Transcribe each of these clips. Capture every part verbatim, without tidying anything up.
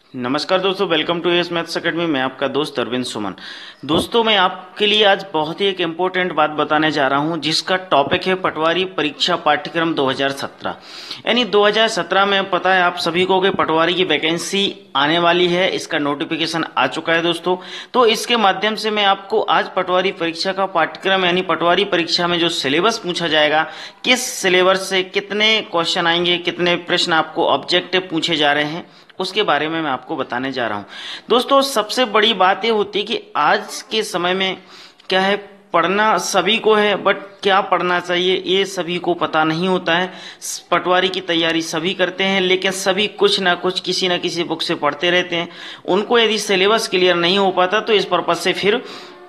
नमस्कार दोस्तों, welcome to Ace Maths Academy. मैं आपका दोस्त अरविंद सुमन। दोस्तों, मैं आपके लिए आज बहुत ही एक इम्पोर्टेंट बात बताने जा रहा हूं, जिसका टॉपिक है पटवारी परीक्षा पाठ्यक्रम दो हज़ार सत्रह। यानी दो हज़ार सत्रह में पता है आप सभी को कि पटवारी की वैकेंसी आने वाली है। इसका नोटिफिकेशन आ चुका है दोस्तों। तो इसके माध्यम से मैं आपको आज पटवारी परीक्षा का पाठ्यक्रम यानी पटवारी परीक्षा में जो सिलेबस पूछा जाएगा, किस सिलेबस से कितने क्वेश्चन आएंगे, कितने प्रश्न आपको ऑब्जेक्टिव पूछे जा रहे हैं, उसके बारे में मैं आपको बताने जा रहा हूं। दोस्तों, सबसे बड़ी बात ये होती है कि आज के समय में क्या है, पढ़ना सभी को है, बट क्या पढ़ना चाहिए ये सभी को पता नहीं होता है। पटवारी की तैयारी सभी करते हैं, लेकिन सभी कुछ ना कुछ किसी ना किसी बुक से पढ़ते रहते हैं। उनको यदि सिलेबस क्लियर नहीं हो पाता तो इस पर्पज से फिर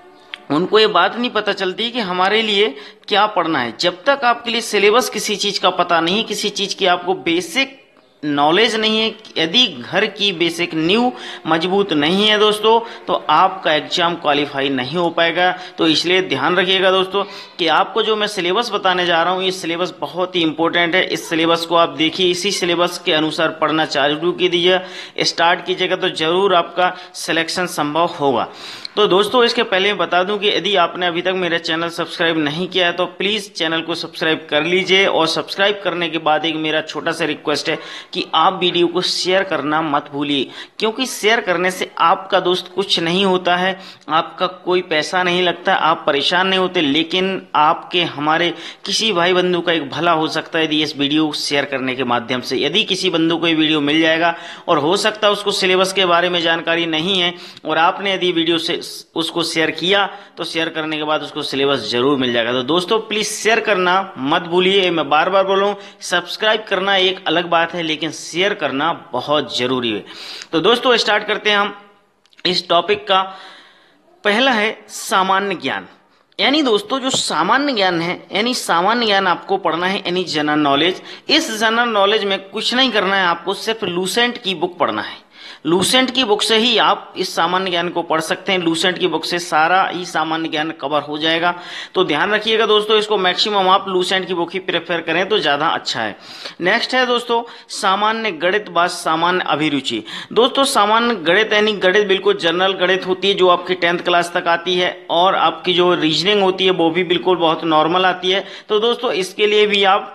उनको ये बात नहीं पता चलती कि हमारे लिए क्या पढ़ना है। जब तक आपके लिए सिलेबस किसी चीज का पता नहीं, किसी चीज की आपको बेसिक नॉलेज नहीं है, यदि घर की बेसिक नींव मजबूत नहीं है दोस्तों, तो आपका एग्जाम क्वालिफाई नहीं हो पाएगा। तो इसलिए ध्यान रखिएगा दोस्तों कि आपको जो मैं सिलेबस बताने जा रहा हूं, ये सिलेबस बहुत ही इंपॉर्टेंट है। इस सिलेबस को आप देखिए, इसी सिलेबस के अनुसार पढ़ना चालू कीजिए, स्टार्ट कीजिएगा तो जरूर आपका सिलेक्शन संभव होगा। तो दोस्तों, इसके पहले मैं बता दूं कि यदि आपने अभी तक मेरा चैनल सब्सक्राइब नहीं किया है तो प्लीज चैनल को सब्सक्राइब कर लीजिए। और सब्सक्राइब करने के बाद एक मेरा छोटा सा रिक्वेस्ट है कि आप वीडियो को शेयर करना मत भूलिए, क्योंकि शेयर करने से आपका दोस्त कुछ नहीं होता है, आपका कोई पैसा नहीं लगता, आप परेशान नहीं होते, लेकिन आपके हमारे किसी भाई बंधु का एक भला हो सकता है यदि इस वीडियो शेयर करने के माध्यम से। यदि किसी बंधु को ये वीडियो मिल जाएगा और हो सकता है उसको सिलेबस के बारे में जानकारी नहीं है, और आपने यदि वीडियो से उसको शेयर किया तो शेयर करने के बाद उसको सिलेबस जरूर मिल जाएगा। तो दोस्तों, प्लीज शेयर करना मत भूलिए। मैं बार बार बोलूं, सब्सक्राइब करना एक अलग बात है, लेकिन शेयर करना बहुत जरूरी है। तो दोस्तों, स्टार्ट करते हैं हम इस टॉपिक का। पहला है सामान्य ज्ञान। यानी दोस्तों, जो सामान्य ज्ञान है, यानी सामान्य ज्ञान आपको पढ़ना है, यानी जनरल नॉलेज। इस जनरल नॉलेज में कुछ नहीं करना है, आपको सिर्फ लूसेंट की बुक पढ़ना है। लूसेंट की बुक से ही आप इस सामान्य ज्ञान को पढ़ सकते हैं। लूसेंट की बुक से सारा ही सामान्य ज्ञान कवर हो जाएगा। तो ध्यान रखिएगा दोस्तों, इसको मैक्सिमम आप लूसेंट की बुक ही प्रेफर करें तो ज्यादा अच्छा है। नेक्स्ट है दोस्तों सामान्य गणित व सामान्य अभिरुचि। दोस्तों, सामान्य गणित यानी गणित बिल्कुल जनरल गणित होती है, जो आपकी टेंथ क्लास तक आती है, और आपकी जो रीजनिंग होती है वो भी बिल्कुल बहुत नॉर्मल आती है। तो दोस्तों, इसके लिए भी आप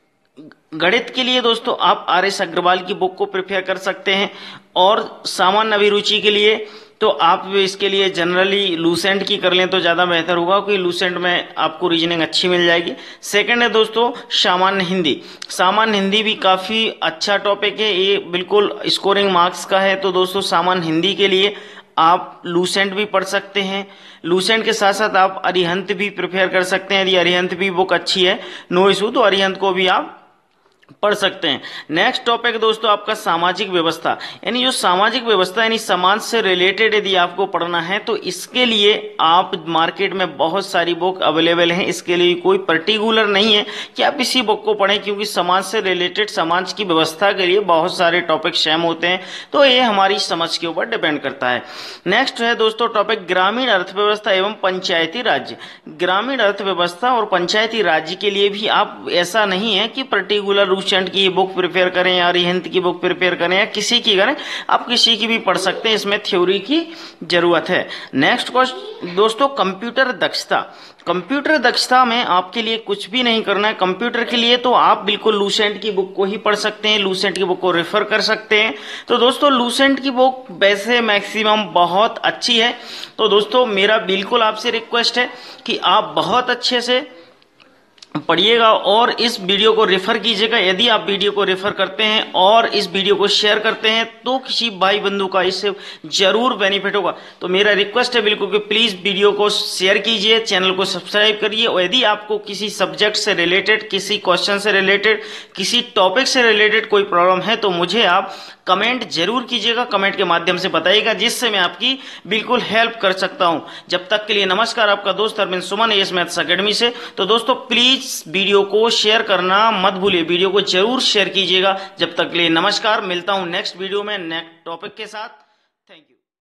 गणित के लिए दोस्तों आप आर एस अग्रवाल की बुक को प्रिपेयर कर सकते हैं, और सामान्य अभिरुचि के लिए तो आप इसके लिए जनरली लूसेंट की कर लें तो ज्यादा बेहतर होगा, क्योंकि लूसेंट में आपको रीजनिंग अच्छी मिल जाएगी। सेकंड है दोस्तों सामान्य हिंदी। सामान्य हिंदी भी काफी अच्छा टॉपिक है, ये बिल्कुल स्कोरिंग मार्क्स का है। तो दोस्तों, सामान्य हिंदी के लिए आप लूसेंट भी पढ़ सकते हैं। लूसेंट के साथ साथ आप अरिहंत भी प्रिपेयर कर सकते हैं। यदि अरिहंत भी बुक अच्छी है, नो इशू, तो अरिहंत को भी आप पढ़ सकते हैं। नेक्स्ट टॉपिक दोस्तों आपका सामाजिक व्यवस्था। यानी जो सामाजिक व्यवस्था यानी समाज से रिलेटेड यदि आपको पढ़ना है तो इसके लिए आप मार्केट में बहुत सारी बुक अवेलेबल हैं। इसके लिए कोई पर्टिकुलर नहीं है कि आप इसी बुक को पढ़ें, क्योंकि समाज से रिलेटेड, समाज की व्यवस्था के लिए बहुत सारे टॉपिक सेम होते हैं। तो ये हमारी समझ के ऊपर डिपेंड करता है। नेक्स्ट है दोस्तों टॉपिक ग्रामीण अर्थव्यवस्था एवं पंचायती राज्य। ग्रामीण अर्थव्यवस्था और पंचायती राज्य के लिए भी आप, ऐसा नहीं है कि पर्टिकुलर लूसेंट की बुक प्रिपेयर करें या अरिहंत की बुक प्रिपेयर करें या किसी की करें, आप किसी की भी पढ़ सकते हैं, इसमें थ्योरी की जरूरत है। नेक्स्ट क्वेश्चन दोस्तों कंप्यूटर दक्षता। कंप्यूटर दक्षता में आपके लिए कुछ भी नहीं करना है। कंप्यूटर के लिए तो आप बिल्कुल लूसेंट की बुक को ही पढ़ सकते हैं, लूसेंट की बुक को रेफर कर सकते हैं। तो दोस्तों, लूसेंट की बुक वैसे मैक्सिमम बहुत अच्छी है। तो दोस्तों, मेरा बिल्कुल आपसे रिक्वेस्ट है कि आप बहुत अच्छे से पढ़िएगा और इस वीडियो को रेफर कीजिएगा। यदि आप वीडियो को रेफर करते हैं और इस वीडियो को शेयर करते हैं तो किसी भाई बंधु का इससे जरूर बेनिफिट होगा। तो मेरा रिक्वेस्ट है बिल्कुल कि प्लीज वीडियो को शेयर कीजिए, चैनल को सब्सक्राइब करिए, और यदि आपको किसी सब्जेक्ट से रिलेटेड, किसी क्वेश्चन से रिलेटेड, किसी टॉपिक से रिलेटेड कोई प्रॉब्लम है तो मुझे आप कमेंट जरूर कीजिएगा, कमेंट के माध्यम से बताइएगा, जिससे मैं आपकी बिल्कुल हेल्प कर सकता हूं। जब तक के लिए नमस्कार, आपका दोस्त Arvind Suman Ace Maths Academy से। तो दोस्तों, प्लीज वीडियो को शेयर करना मत भूलिए, वीडियो को जरूर शेयर कीजिएगा। जब तक के लिए नमस्कार, मिलता हूं नेक्स्ट वीडियो में नेक्स्ट टॉपिक के साथ।